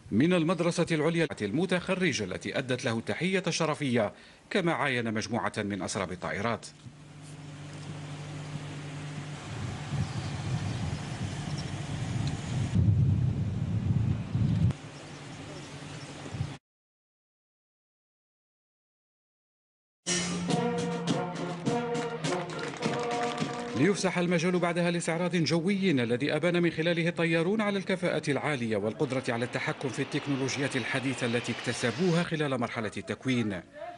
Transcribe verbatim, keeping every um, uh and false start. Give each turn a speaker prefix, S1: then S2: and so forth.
S1: من المدرسة العليا المتخرجة التي أدت له التحية الشرفية، كما عاين مجموعة من أسراب الطائرات. ليفسح المجال بعدها لاستعراض جوي الذي أبان من خلاله الطيارون على الكفاءة العالية والقدرة على التحكم في التكنولوجيات الحديثة التي اكتسبوها خلال مرحلة التكوين.